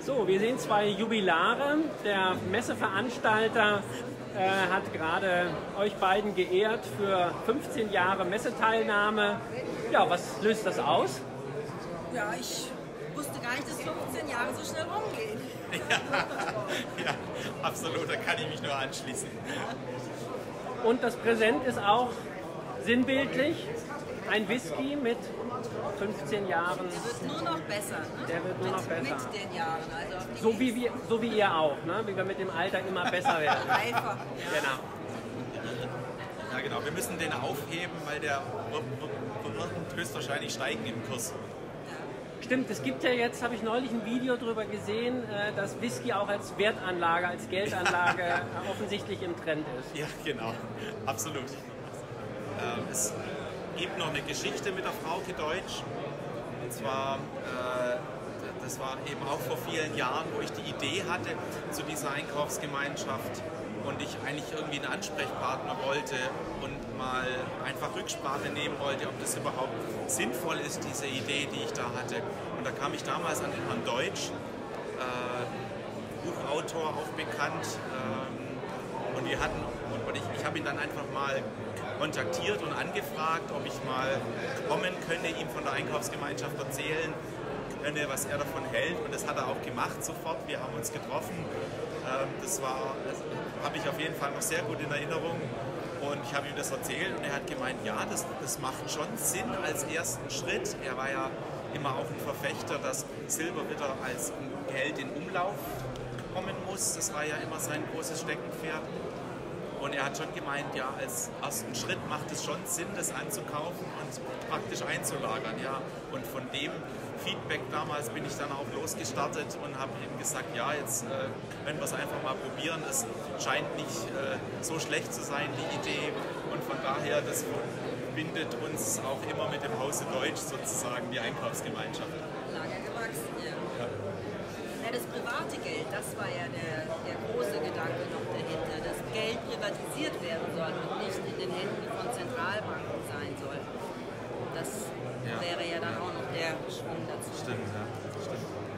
So, wir sehen zwei Jubilare. Der Messeveranstalter hat gerade euch beiden geehrt für 15 Jahre Messeteilnahme. Ja, was löst das aus? Ja, ich wusste gar nicht, dass 15 Jahre so schnell rumgehen. Ja, absolut, da kann ich mich nur anschließen. Und das Präsent ist auch sinnbildlich. Ein Whisky mit 15 Jahren. Der wird nur noch besser. Ne? Der wird nur noch besser. Mit den Jahren. Also so wie ihr auch, ne? Wie wir mit dem Alter immer besser werden. Reifer. Genau. Ja, genau. Wir müssen den aufheben, weil der wird höchstwahrscheinlich steigen im Kurs. Stimmt, es gibt ja jetzt, habe ich neulich ein Video darüber gesehen, dass Whisky auch als Wertanlage, als Geldanlage offensichtlich im Trend ist. Ja, genau. Absolut. Es gibt noch eine Geschichte mit der Frauke Deutsch. Und zwar, das war eben auch vor vielen Jahren, wo ich die Idee hatte zu dieser Einkaufsgemeinschaft und ich eigentlich irgendwie einen Ansprechpartner wollte und mal einfach Rücksprache nehmen wollte, ob das überhaupt sinnvoll ist, diese Idee, die ich da hatte. Und da kam ich damals an den Herrn Deutsch, Buchautor, auch bekannt. Und wir hatten, und ich habe ihn dann einfach mal kontaktiert und angefragt, ob ich mal kommen könnte, ihm von der Einkaufsgemeinschaft erzählen könnte, was er davon hält. Und das hat er auch gemacht sofort. Wir haben uns getroffen. Das habe ich auf jeden Fall noch sehr gut in Erinnerung. Und ich habe ihm das erzählt und er hat gemeint, ja, das macht schon Sinn als ersten Schritt. Er war ja immer auch ein Verfechter, dass Silber wieder als Geld in Umlauf kommen muss. Das war ja immer sein großes Steckenpferd. Und er hat schon gemeint, ja, als ersten Schritt macht es schon Sinn, das anzukaufen und praktisch einzulagern. Ja. Und von dem Feedback damals bin ich dann auch losgestartet und habe ihm gesagt, ja, jetzt können wir es einfach mal probieren. Es scheint nicht so schlecht zu sein, die Idee. Und von daher, das verbindet uns auch immer mit dem Hause Deutsch sozusagen, die Einkaufsgemeinschaft. Lager gewachsen, ja. Ja, das private Geld, das war ja der große Gedanke noch dahinter, dass Geld privatisiert werden soll und nicht in den Händen von Zentralbanken sein soll. Das wäre ja dann auch noch der Schwung dazu. Stimmt, ja. Stimmt.